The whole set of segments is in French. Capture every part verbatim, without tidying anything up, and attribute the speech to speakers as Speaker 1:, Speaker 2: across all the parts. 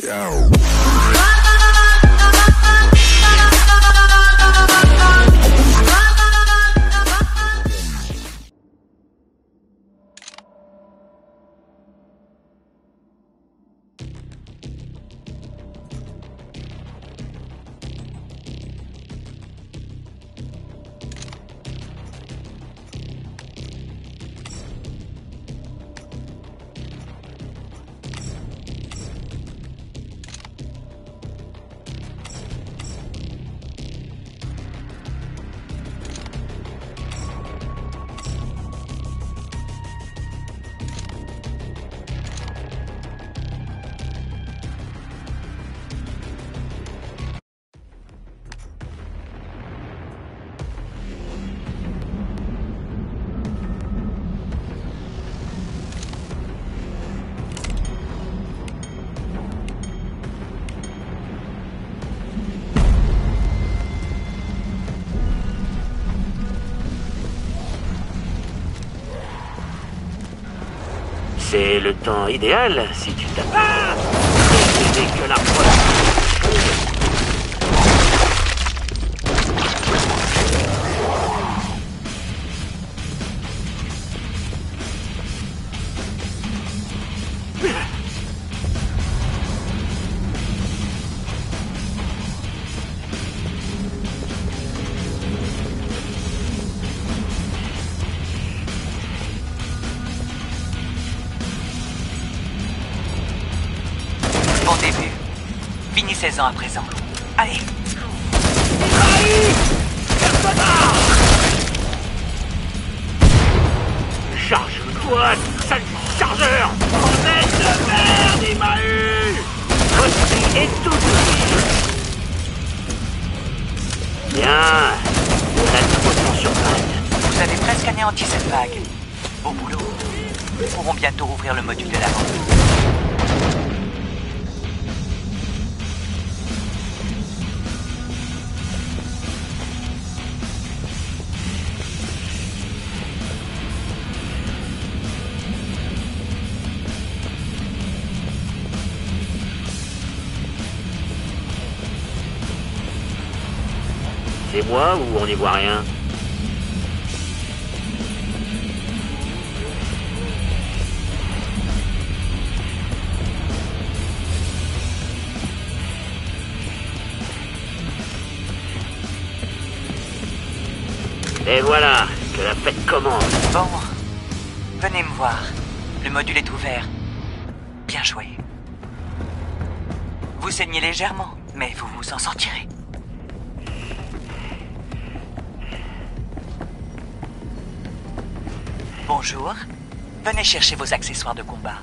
Speaker 1: C'est le temps idéal si tu t'attends. Dès que la preuve.
Speaker 2: seize ans à présent. Allez.
Speaker 1: Charge-toi, sale chargeur! Bordel de merde, il m'a eu! Aussi et tout aussi. Bien. La promotion sur panne.
Speaker 2: Vous avez presque anéanti cette vague. Beau boulot. Nous pourrons bientôt rouvrir le module de l'avant.
Speaker 1: C'est moi ou on n'y voit rien? Et voilà, que la fête commence.
Speaker 2: Bon, venez me voir. Le module est ouvert. Bien joué. Vous saignez légèrement, mais vous vous en sortirez. Bonjour. Venez chercher vos accessoires de combat.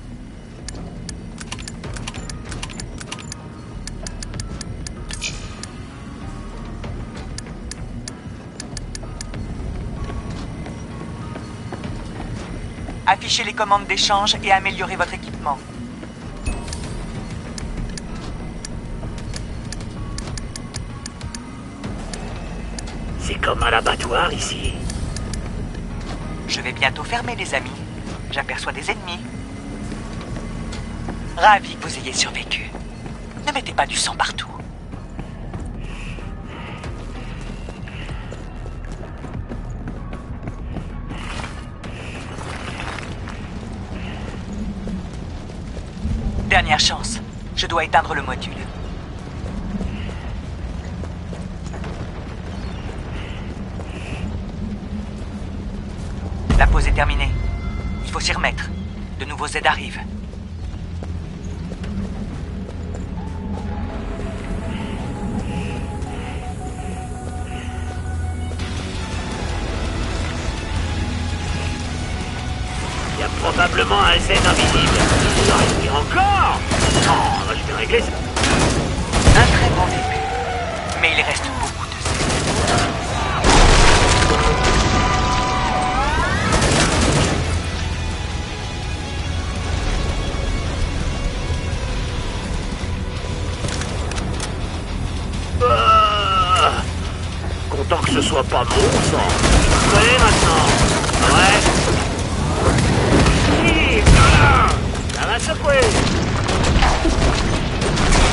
Speaker 2: Affichez les commandes d'échange et améliorez votre équipement.
Speaker 1: C'est comme un abattoir ici.
Speaker 2: Je vais bientôt fermer, les amis. J'aperçois des ennemis. Ravi que vous ayez survécu. Ne mettez pas du sang partout. Dernière chance. Je dois éteindre le module. La pause est terminée. Il faut s'y remettre. De nouveaux aides arrivent.
Speaker 1: Il y a probablement un Z invisible. Il en reste encore. Non, je vais régler ça.
Speaker 2: Un très bon début. Mais il reste beaucoup de Z.
Speaker 1: Content que ce soit pas mon sang. Vous savez maintenant. Ouais. Si, voilà. Ça va secouer.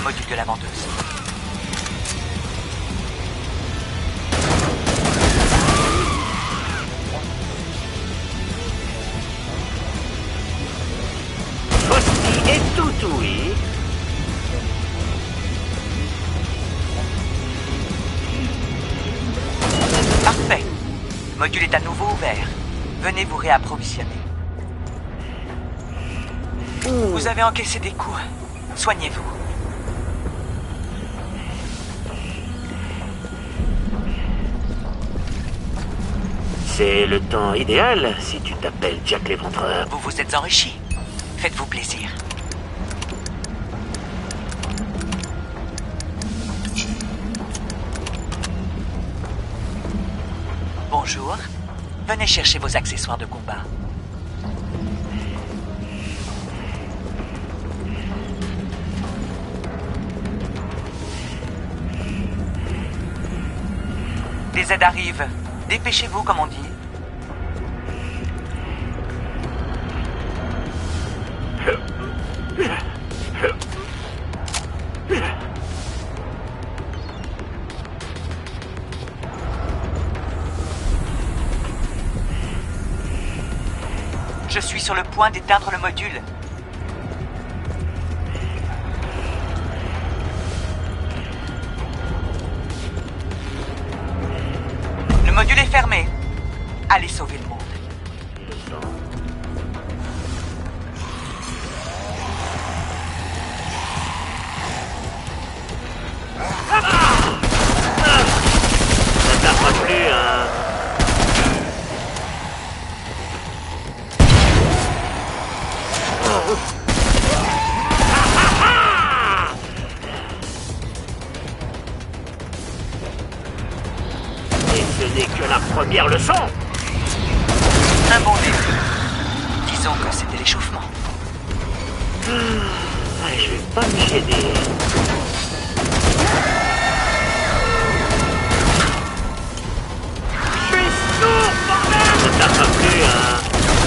Speaker 2: module de la vendeuse.
Speaker 1: Frosty et tout, oui.
Speaker 2: Parfait. Le module est à nouveau ouvert. Venez vous réapprovisionner. Vous avez encaissé des coups. Soignez-vous.
Speaker 1: C'est le temps idéal si tu t'appelles Jack l'Éventreur.
Speaker 2: Vous vous êtes enrichi. Faites-vous plaisir. Bonjour. Venez chercher vos accessoires de combat. Les aides arrivent. Dépêchez-vous, comme on dit. Je suis sur le point d'éteindre le module. Le module est fermé. Allez sauver le monde.
Speaker 1: Ça t'apprend plus, hein. Et ce n'est que la première leçon.
Speaker 2: Un bon début. Disons que c'était l'échauffement.
Speaker 1: Ah, je vais pas me gêner. Je suis sourd, bordel. Ça t'apprend plus, hein.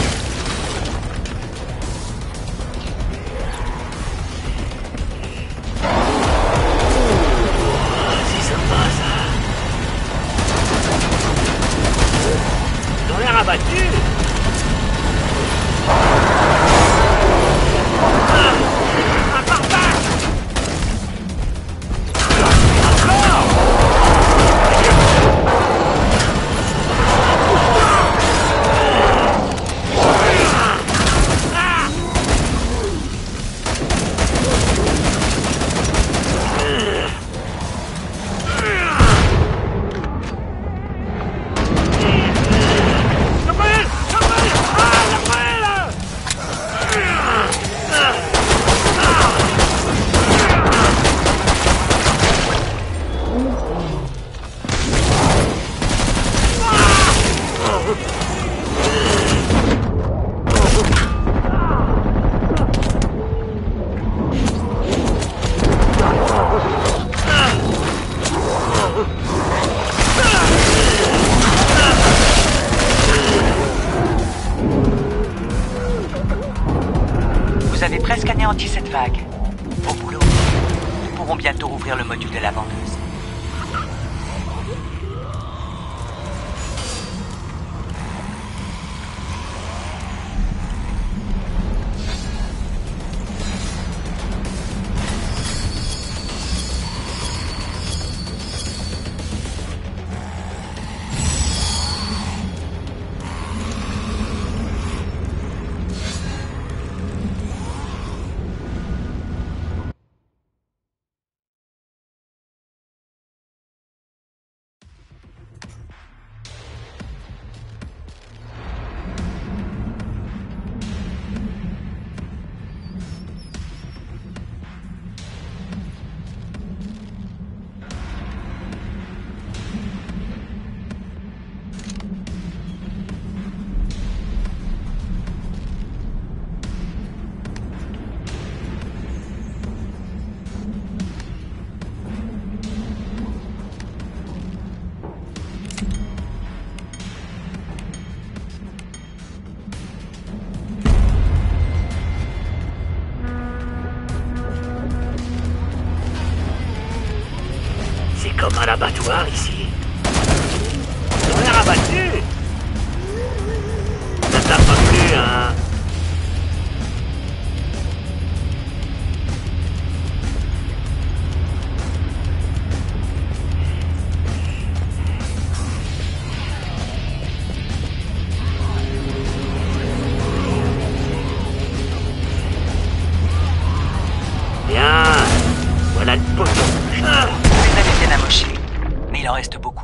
Speaker 1: C'est sympa, ça. Ils ont l'air abattus. Ah, un barbare. Encore.
Speaker 2: Vous avez presque anéanti cette vague. Au boulot. Nous pourrons bientôt rouvrir le module de la vendeuse.
Speaker 1: comme un abattoir ici. Ils ont l'air abattus. Ça tape pas plus, hein. Bien. Voilà le poteau. Ah.
Speaker 2: Vous avez bien amoché, mais il en reste beaucoup.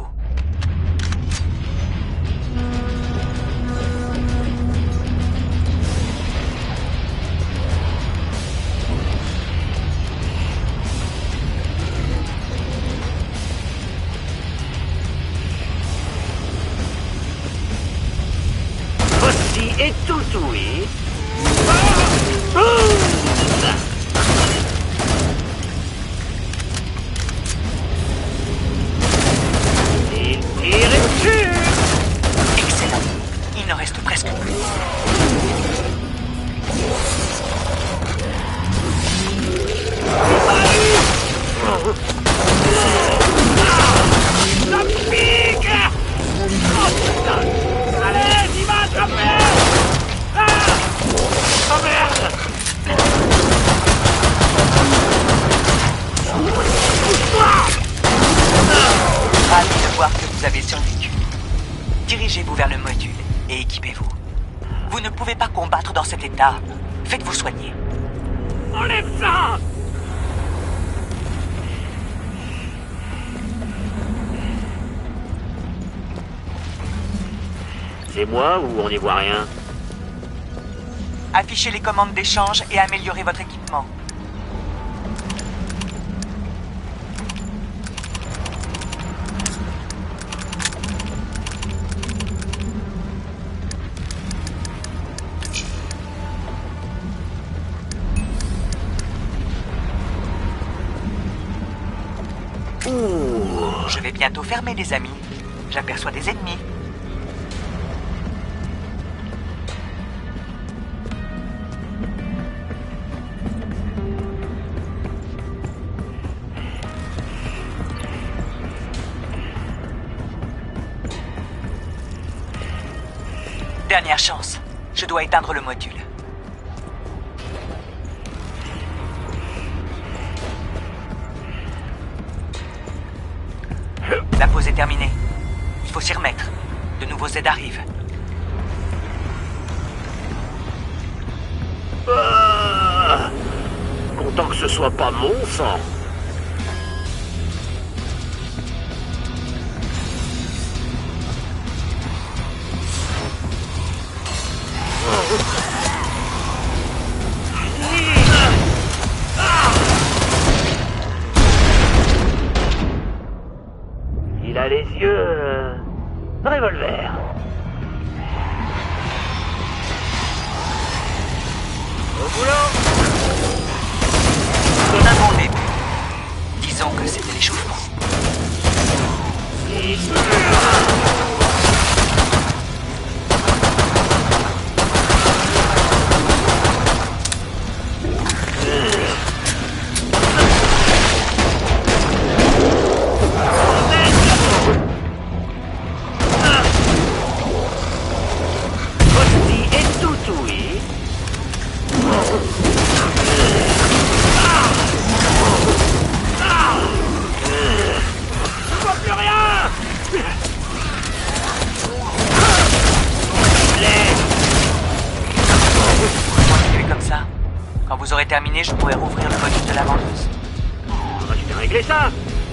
Speaker 1: Aussi et tout oui. Ah. Oh. Il tire dessus.
Speaker 2: Excellent. Il n'en reste presque plus.
Speaker 1: Ça pique. Oh putain. Allez, il m'a attrapé. Ah. Oh merde.
Speaker 2: Ravi de voir que vous avez survécu. Dirigez-vous vers le module et équipez-vous. Vous ne pouvez pas combattre dans cet état. Faites-vous soigner.
Speaker 1: Enlève ça. C'est moi ou on n'y voit rien?
Speaker 2: Affichez les commandes d'échange et améliorez votre équipement. Je vais bientôt fermer, les amis. J'aperçois des ennemis. Dernière chance. Je dois éteindre le module. La pause est terminée. Il faut s'y remettre. De nouveaux aides arrivent.
Speaker 1: Ah. Content que ce soit pas mon sang. Il a les yeux... Euh... revolver. Au boulot.
Speaker 2: On a mon début. Disons que c'était l'échauffement. Quand vous aurez terminé, je pourrai rouvrir le module de la vendeuse.
Speaker 1: On va bien régler ça.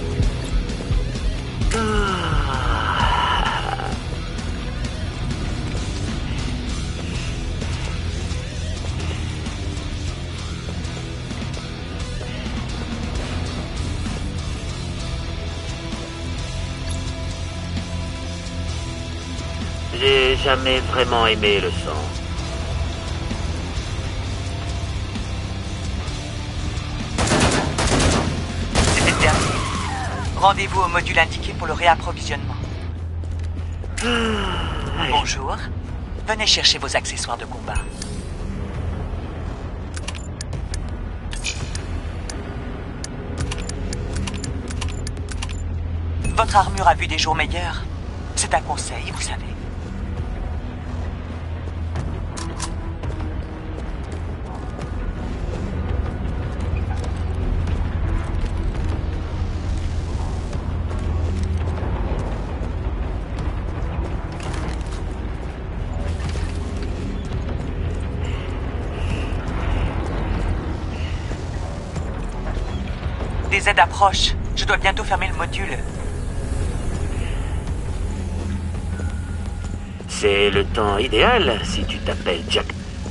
Speaker 1: J'ai jamais vraiment aimé le sang.
Speaker 2: Rendez-vous au module indiqué pour le réapprovisionnement. Bonjour. Venez chercher vos accessoires de combat. Votre armure a vu des jours meilleurs. C'est un conseil, vous savez. Des aides approchent. Je dois bientôt fermer le module.
Speaker 1: C'est le temps idéal si tu t'appelles Jack.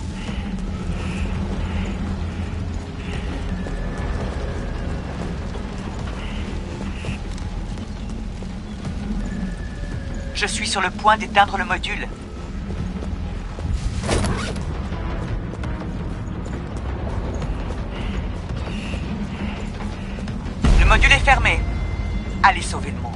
Speaker 2: Je suis sur le point d'éteindre le module. Le module est fermé. Allez sauver le monde.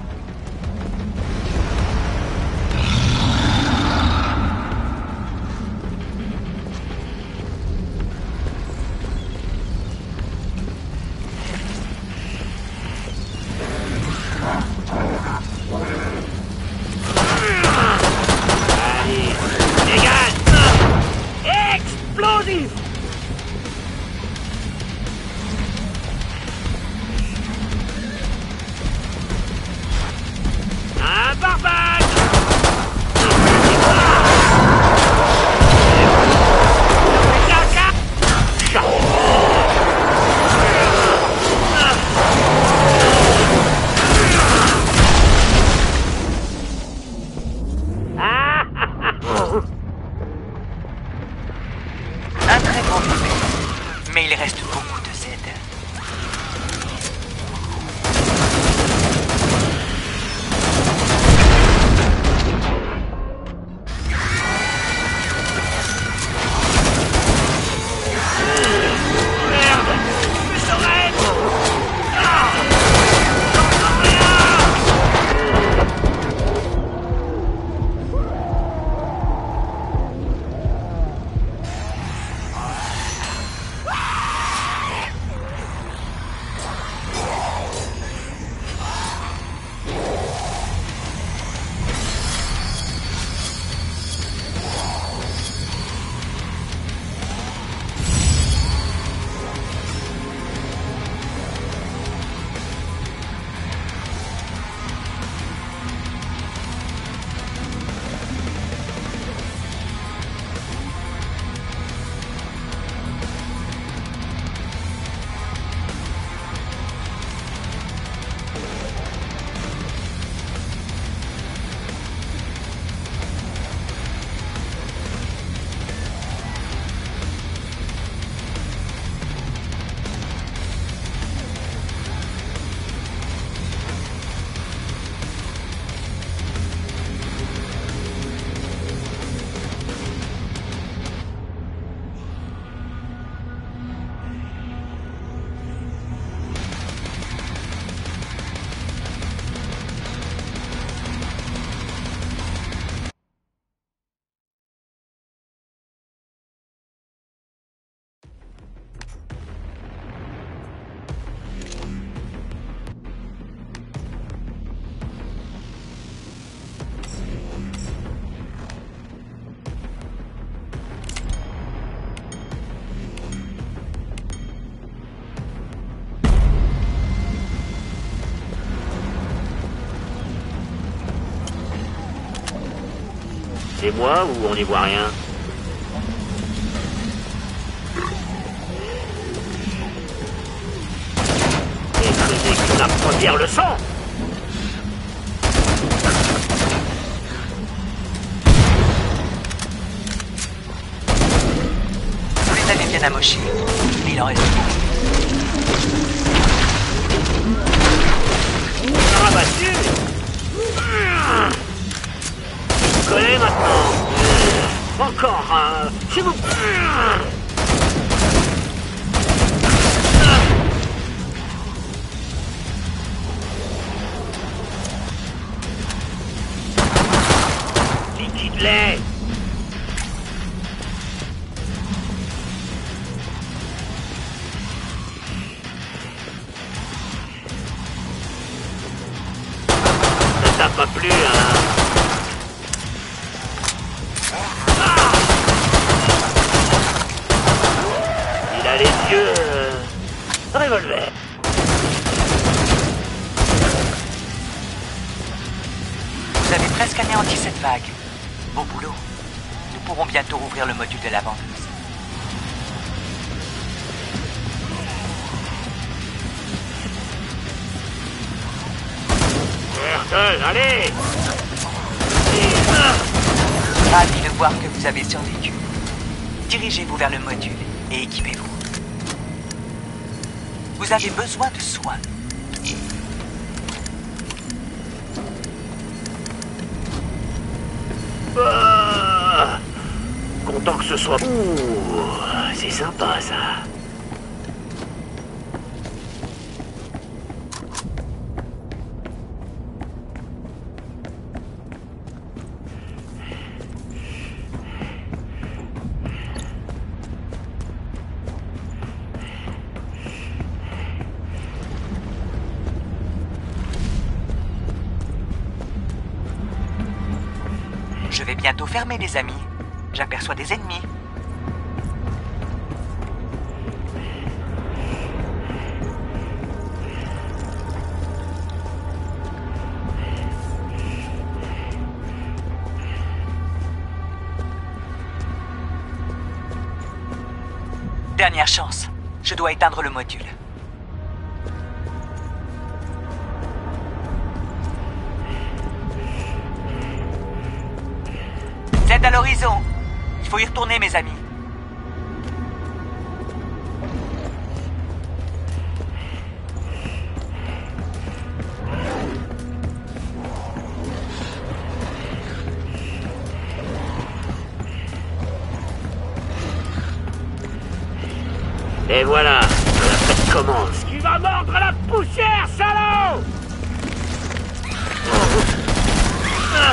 Speaker 1: Allez, dégage! Explosif! Un barbare!
Speaker 2: Un très bon bébé. Mais il reste beaucoup de Z.
Speaker 1: C'est moi ou on n'y voit rien? Et ce n'est que la première leçon!
Speaker 2: Vous les avez bien amochés. Il en reste beaucoup.
Speaker 1: Rabattu! Je connais maintenant. Encore un. S'il vous plaît. Liquide-les. pas plu, hein. Ah, il a les yeux... Euh... revolver.
Speaker 2: Vous avez presque anéanti cette vague. Bon boulot. Nous pourrons bientôt rouvrir le module de la vendeuse.
Speaker 1: Turtle, allez!
Speaker 2: Ravi de voir que vous avez survécu. Dirigez-vous vers le module et équipez-vous. Vous avez besoin de soins.
Speaker 1: Ah, content que ce soit... Ouh, c'est sympa, ça.
Speaker 2: Je vais bientôt fermer, les amis. J'aperçois des ennemis. Dernière chance. Je dois éteindre le module. C'est à l'horizon. Il faut y retourner, mes amis.
Speaker 1: Et voilà, la fête commence. Tu vas mordre la poussière, salaud! Ah,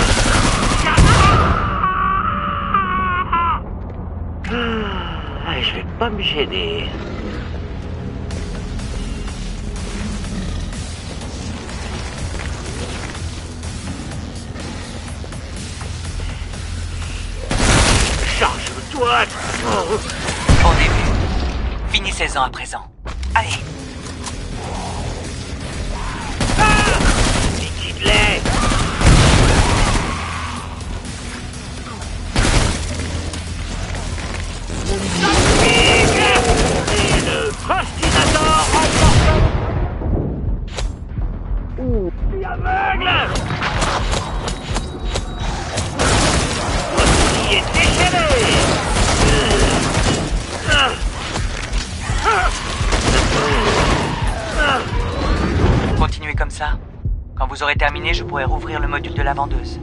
Speaker 1: je vais pas me gêner. Charge-toi! Oh.
Speaker 2: Bon début. Finissez-en à présent. Allez.
Speaker 1: Ah, liquide-les! Procrastinateur emporte... Ouh, je suis aveugle! Voici est déchaîné!
Speaker 2: Continuez comme ça. Quand vous aurez terminé, je pourrai rouvrir le module de la vendeuse.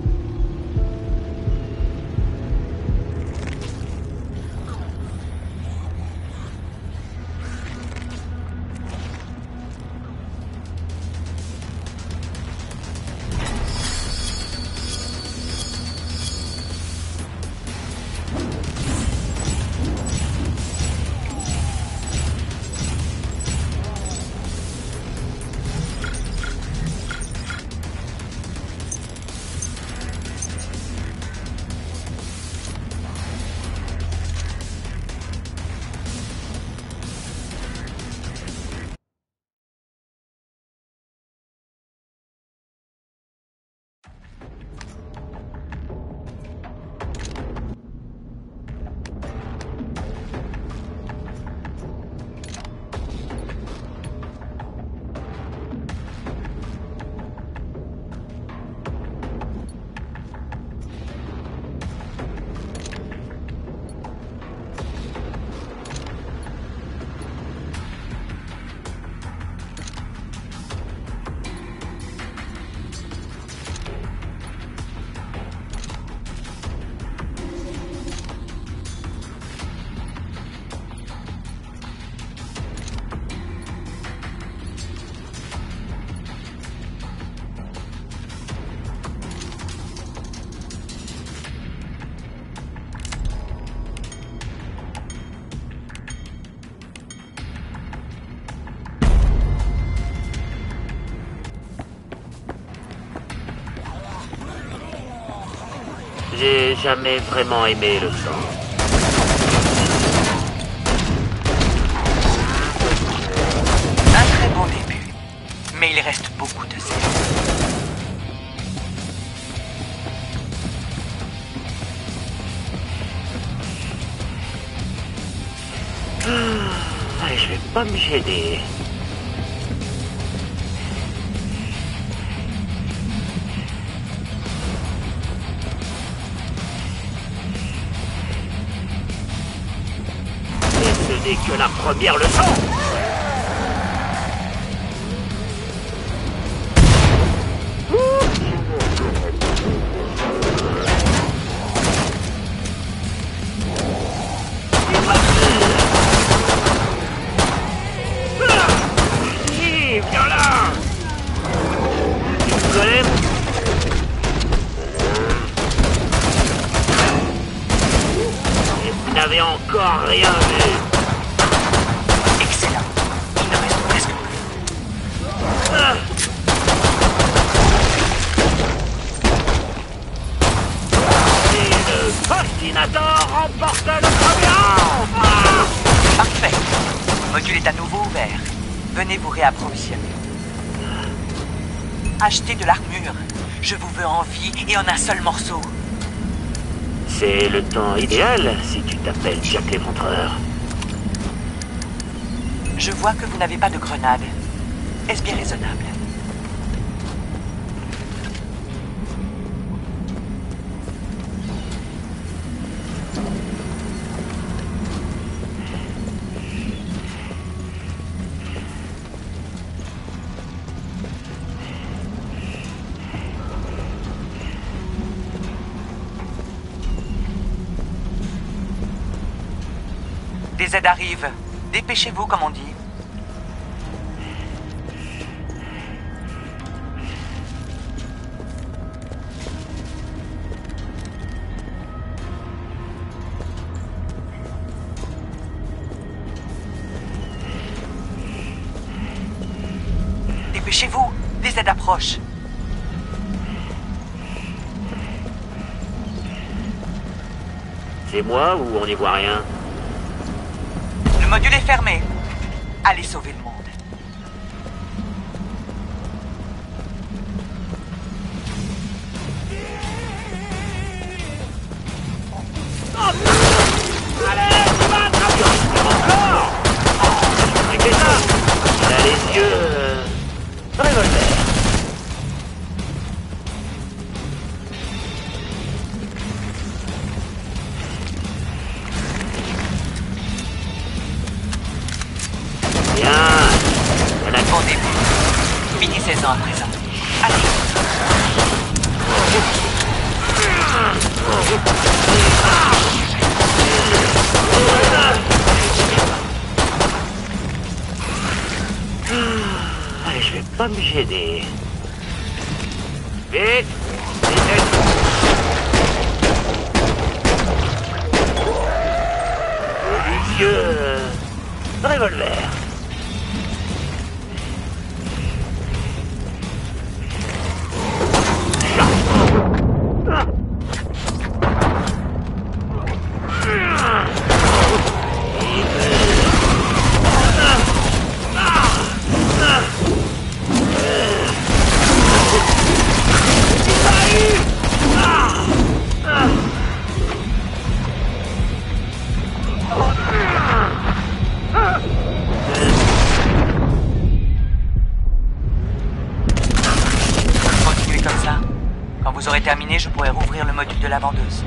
Speaker 1: J'ai jamais vraiment aimé le sang.
Speaker 2: Un très bon début, mais il reste beaucoup de zèle.
Speaker 1: Allez, je vais pas me gêner. Et ce n'est que la première leçon. N'avez encore rien vu.
Speaker 2: Excellent. Il ne reste presque plus.
Speaker 1: Ah. Et le Postinator remporte le premier rang. Ah.
Speaker 2: Parfait. Le module est à nouveau ouvert. Venez vous réapprovisionner. Achetez de l'armure. Je vous veux en vie et en un seul morceau.
Speaker 1: C'est le temps idéal si tu t'appelles Jack l'Éventreur.
Speaker 2: Je vois que vous n'avez pas de grenade. Est-ce bien raisonnable? Des aides arrivent. Dépêchez-vous, comme on dit. Dépêchez-vous. Des aides approchent.
Speaker 1: C'est moi ou on n'y voit rien?
Speaker 2: Le module est fermé. Allez sauver le monde.
Speaker 1: Allez, tu vas attraper encore. C'est ça. Il a les yeux... Euh... revolver.
Speaker 2: Bon début. Finissez-en à présent. Allez.
Speaker 1: Allez, je vais pas me gêner. Vite. Vite. Les yeux... Euh... revolver.
Speaker 2: Continuez comme ça. Quand vous aurez terminé, je pourrai rouvrir le module de la vendeuse.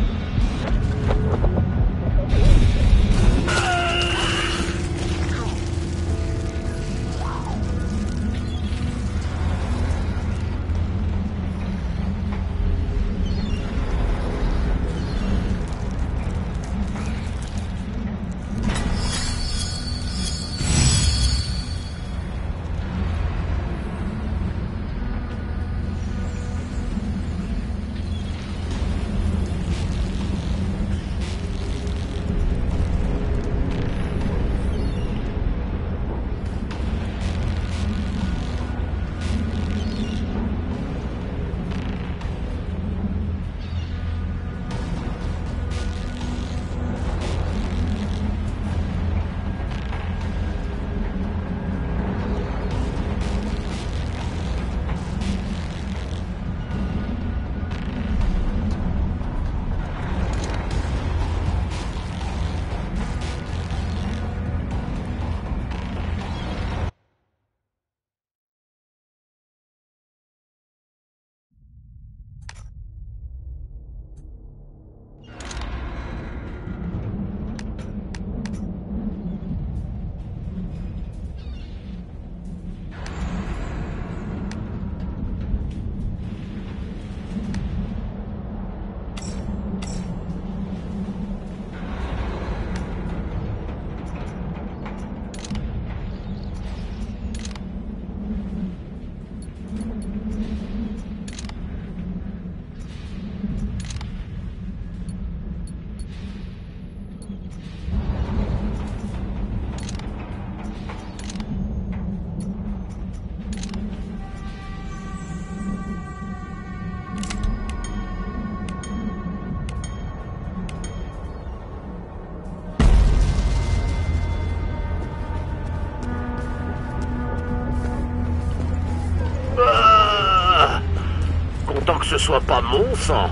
Speaker 1: que ce soit pas mon sang.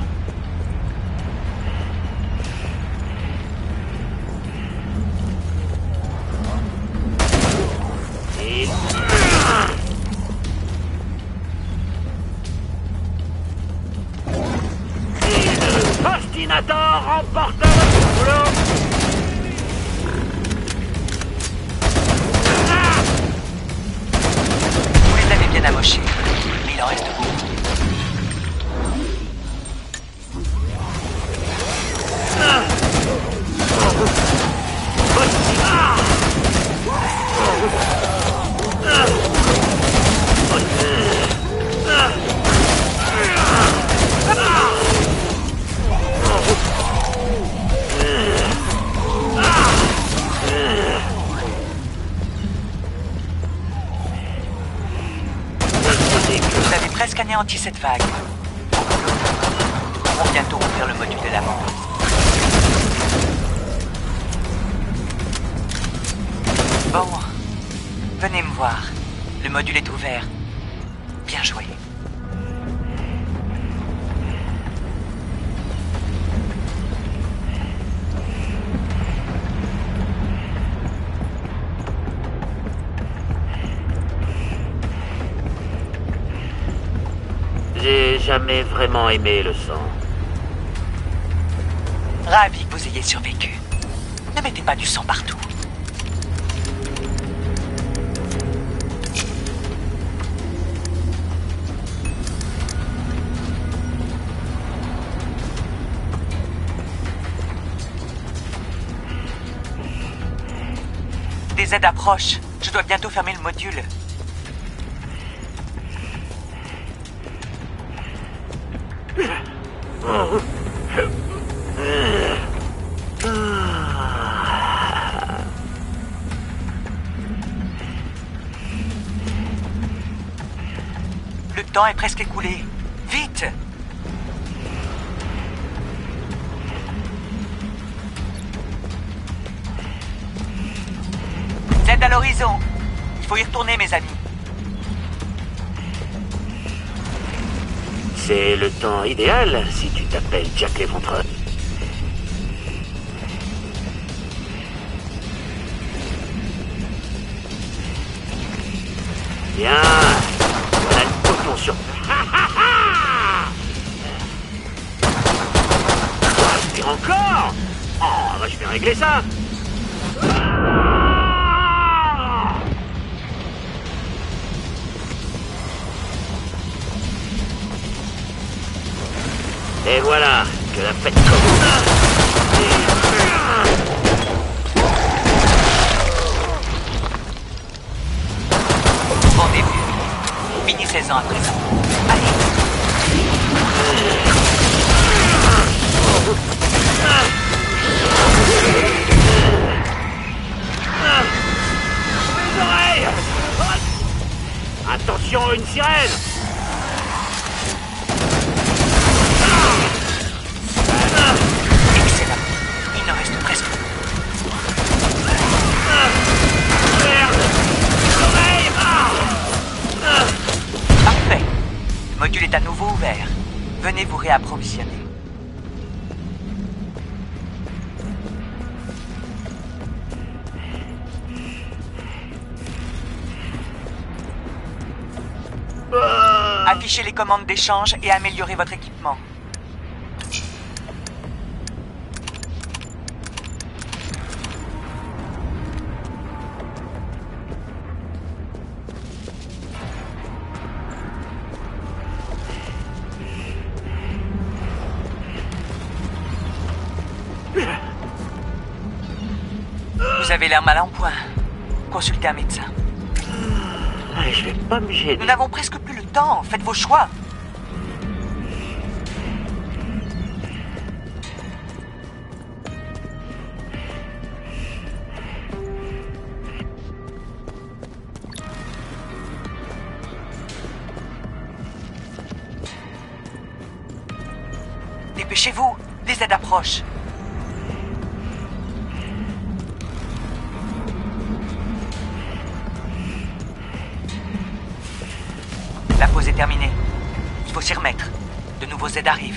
Speaker 1: Et... Et le Postinator remporte le boulot.
Speaker 2: Vous les avez bien amochés, mais il en reste beaucoup. Vous avez presque anéanti cette vague. On va bientôt ouvrir le module de la mort. Bon, venez me voir. Le module est ouvert. Bien joué.
Speaker 1: J'ai jamais vraiment aimé le sang.
Speaker 2: Ravi que vous ayez survécu. Ne mettez pas du sang partout. Des aides approchent. Je dois bientôt fermer le module. Le temps est presque écoulé. Vite! Tête à l'horizon. Il faut y retourner, mes amis.
Speaker 1: C'est le temps idéal si tu t'appelles Jack Léventreur. Bien, on a le coton sur... Respire encore. Oh, bah, je vais régler ça. Et voilà, que la fête commence.
Speaker 2: Bon début. Finissez-en à présent. Allez.
Speaker 1: Mes oreilles. Attention, une sirène.
Speaker 2: Excellent. Il n'en reste presque plus.
Speaker 1: Merde. Oreille.
Speaker 2: Parfait. Le module est à nouveau ouvert. Venez vous réapprovisionner. Affichez les commandes d'échange et améliorez votre équipement. Vous avez l'air mal en point. Consultez un médecin.
Speaker 1: Je vais pas me gêner.
Speaker 2: Nous n'avons presque plus le temps. Faites vos choix. Dépêchez-vous. Les aides approchent. La pause est terminée. Il faut s'y remettre. De nouveaux aides arrivent.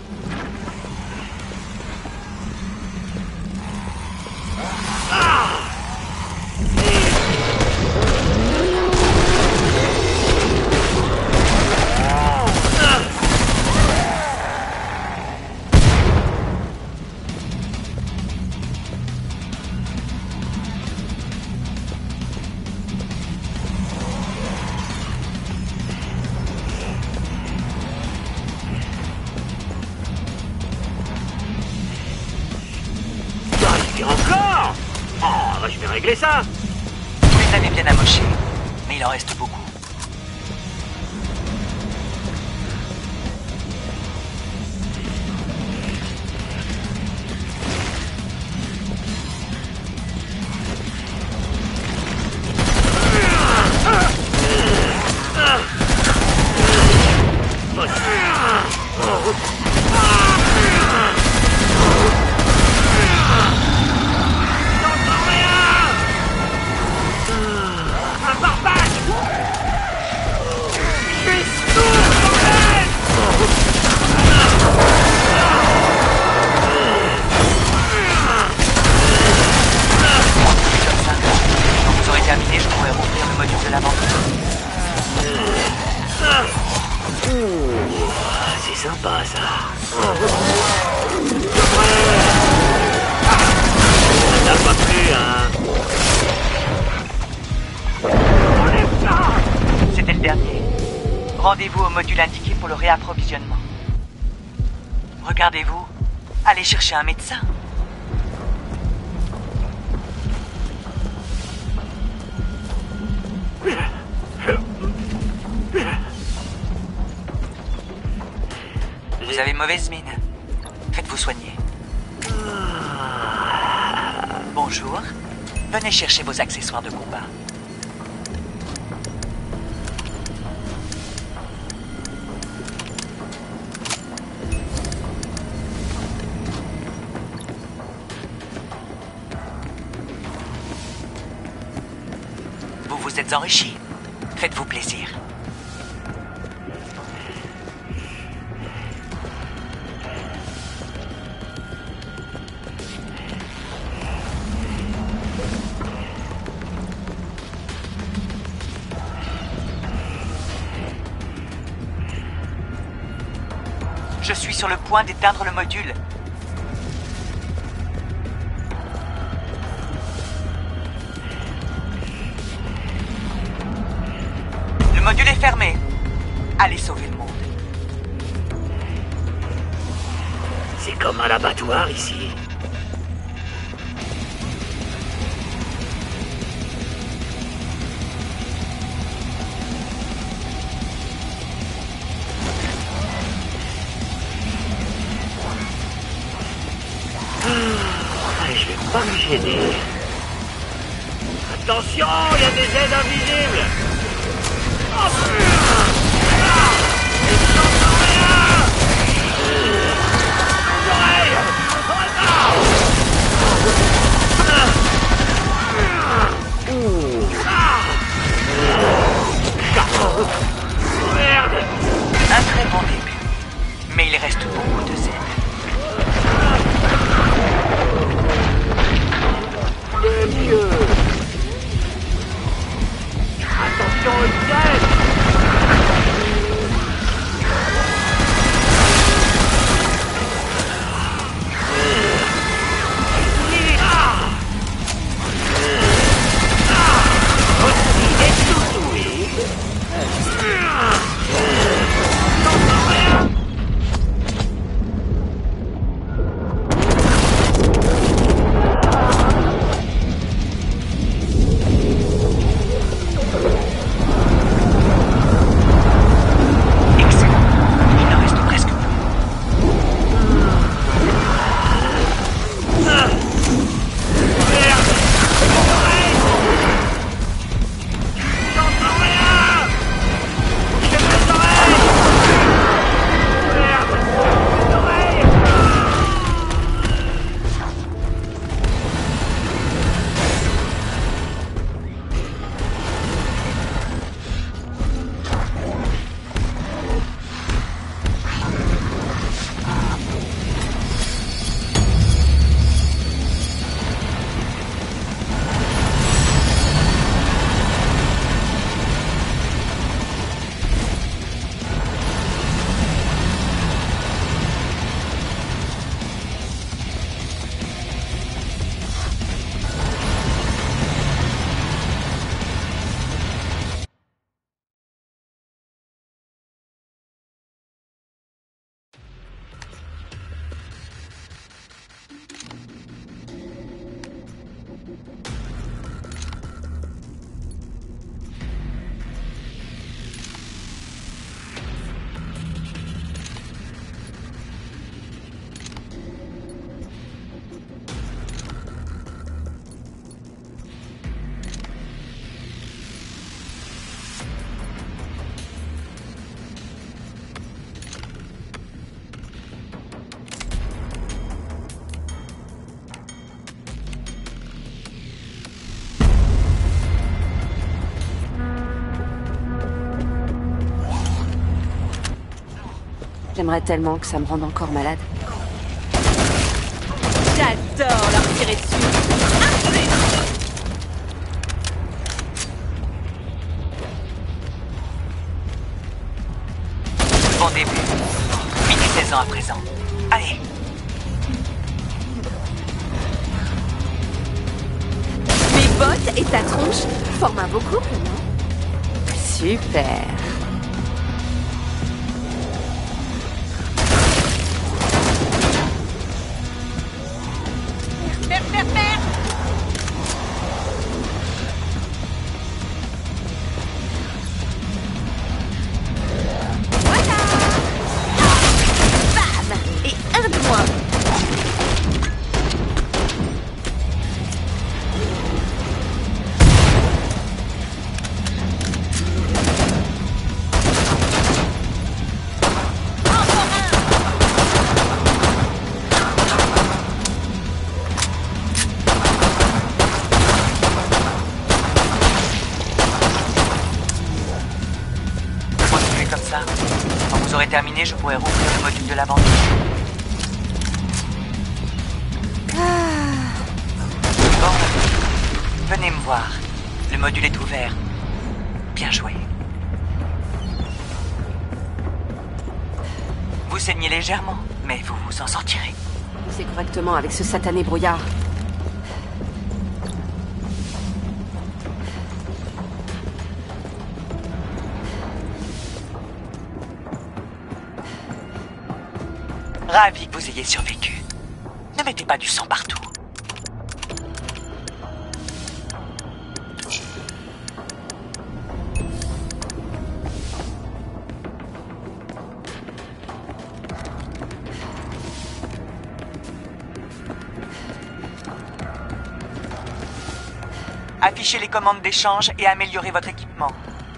Speaker 1: Et encore. Oh, bah, je vais régler ça.
Speaker 2: Vous les avez bien amochés, mais il en reste beaucoup.
Speaker 1: C'est sympa ça. Ça n'a pas plu, hein.
Speaker 2: C'était le dernier. Rendez-vous au module indiqué pour le réapprovisionnement. Regardez-vous. Allez chercher un médecin. Vous avez mauvaise mine. Faites-vous soigner. Bonjour. Venez chercher vos accessoires de combat. Vous vous êtes enrichi. Faites-vous plaisir. Je suis sur le point d'éteindre le module. Le module est fermé. Allez sauver le monde.
Speaker 1: C'est comme un abattoir ici. Je vais pas me gêner. Attention, il y a des aides invisibles. Oh putain! Ah! Ils n'entendent rien! Aux oreilles! Ah! Merde!
Speaker 2: Un très bon début. Mais il reste beaucoup de aides.
Speaker 1: Mieux. Attention aux pièges. Aussi étourdoué. T'entends rien?
Speaker 3: J'aimerais tellement que ça me rende encore malade. J'adore leur tirer dessus.
Speaker 2: Bon début. Minute seize ans à présent. Allez.
Speaker 3: Mes bottes et ta tronche forment un beau couple, non? Super. Merde, merde, merde. Voilà. Bam. Et un de moins.
Speaker 2: Quand vous aurez terminé, je pourrai rouvrir le module de la bande.
Speaker 3: Ah.
Speaker 2: Bon, venez me voir. Le module est ouvert. Bien joué. Vous saignez légèrement, mais vous vous en sortirez.
Speaker 3: C'est correctement avec ce satané brouillard.
Speaker 2: Ravi que vous ayez survécu. Ne mettez pas du sang partout. Affichez les commandes d'échange et améliorez votre équipement.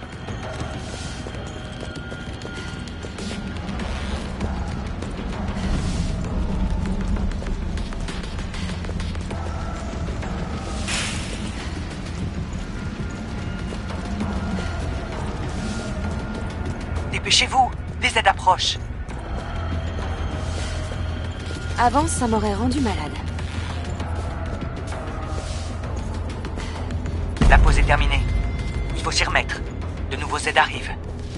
Speaker 2: Dépêchez-vous, des aides approchent.
Speaker 3: Avant, ça m'aurait rendu malade.
Speaker 2: La pause est terminée. Il faut s'y remettre. De nouveaux aides arrivent.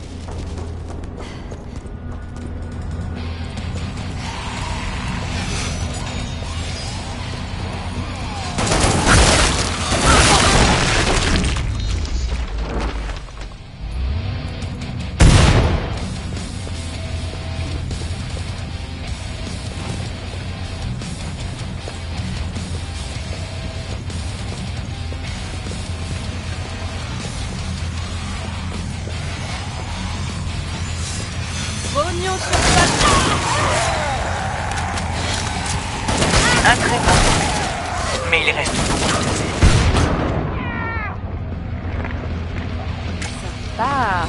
Speaker 3: Oignon sur patate.
Speaker 2: Un très bon. Mais il reste beaucoup de aides.
Speaker 3: Ah.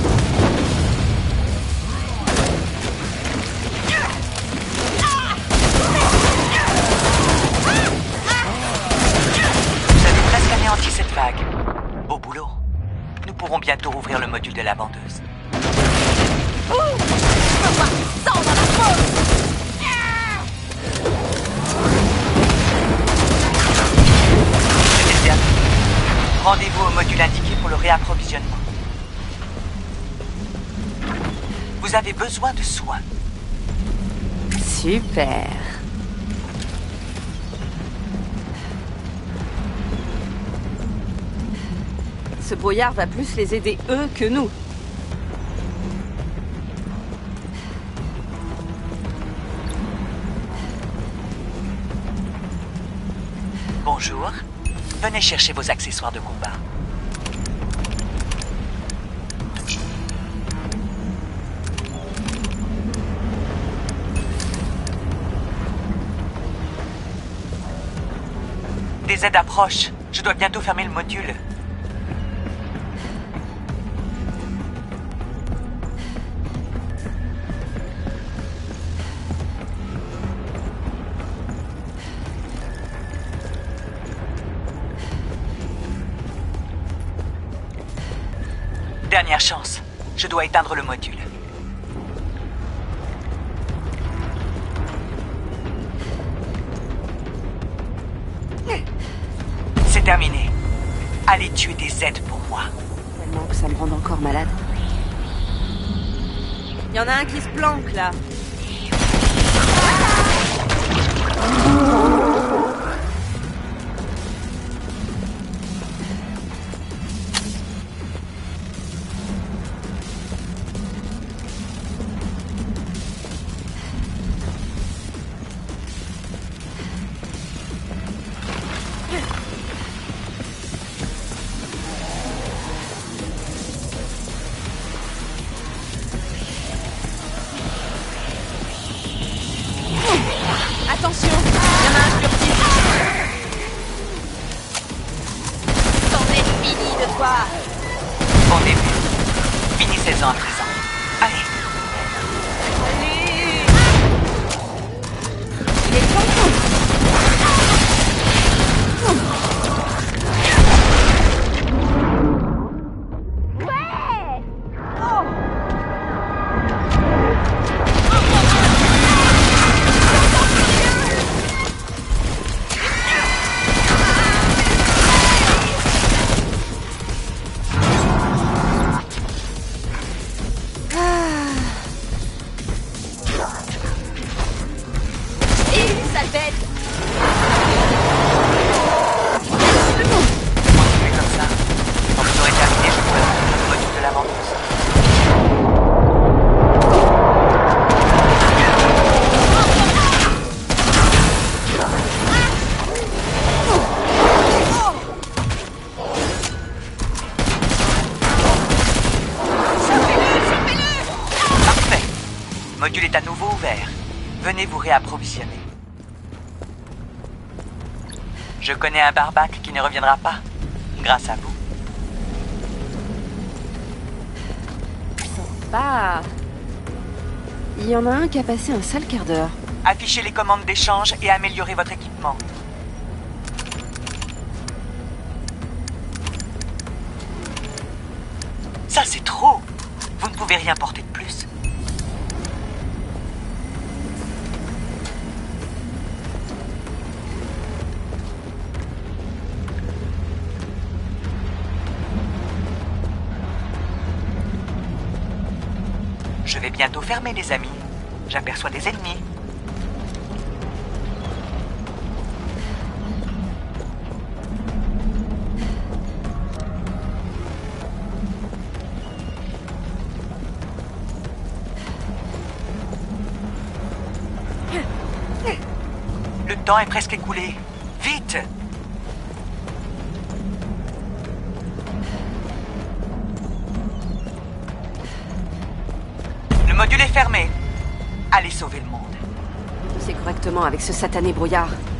Speaker 2: Vous avez presque anéanti cette vague. Beau boulot. Nous pourrons bientôt rouvrir le module de la vendeuse.
Speaker 3: Ouh, je peux voir du sang dans la peau.
Speaker 2: C'est bien. Rendez-vous au module indiqué pour le réapprovisionnement. Vous avez besoin de soins.
Speaker 3: Super. Ce brouillard va plus les aider eux que nous.
Speaker 2: Bonjour. Venez chercher vos accessoires de combat. Des aides approchent. Je dois bientôt fermer le module. Dernière chance. Je dois éteindre le module. terminé. Allez tuer des Z pour moi.
Speaker 3: Tellement que ça me rend encore malade. Il y en a un qui se planque, là. Attention, il y en a un furtif. C'en est fini de toi.
Speaker 2: Bon début. Finissez-en à présent. Allez.
Speaker 3: Allez. Il est tentant. Ouais. Oh. Sale bête.
Speaker 2: Continuez comme ça. Quand vous aurez terminé, je pourrai vous le module de la vendeuse. Parfait. Module est à nouveau ouvert. Venez vous réapprovisionner. Je connais un barbac qui ne reviendra pas, grâce à vous.
Speaker 3: Bah. Il y en a un qui a passé un sale quart d'heure.
Speaker 2: Affichez les commandes d'échange et améliorez votre équipement. Ça, c'est trop. Vous ne pouvez rien porter de plus. Je vais bientôt fermer, les amis. J'aperçois des ennemis. Le temps est presque écoulé. Vite! Le module est fermé. Allez sauver le monde.
Speaker 3: C'est correctement avec ce satané brouillard.